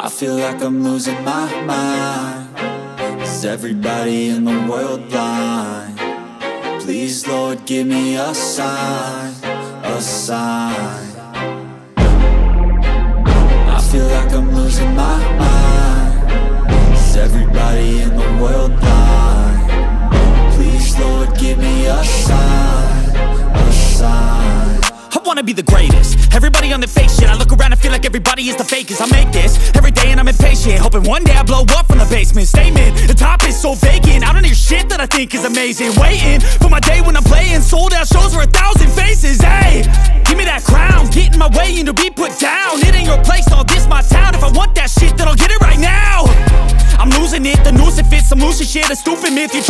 I feel like I'm losing my mind. Is everybody in the world blind? Please, Lord, give me a sign, a sign. I feel like I'm losing my mind. Is everybody in the world blind? Please, Lord, give me a sign, a sign. I wanna be the greatest. Everybody on the fake shit. I look around and feel like everybody is the fakest. I make this every day and I'm impatient, hoping one day I blow up from the basement. Statement, the top is so vacant. I don't hear shit that I think is amazing. Waiting for my day when I'm playing sold out shows for 1,000 faces. Hey, give me that crown, get in my way and to be put down. It ain't your place, all this my town. If I want that shit, then I'll get it right now. I'm losing it, the noose it fits. Some loose shit, a stupid myth. You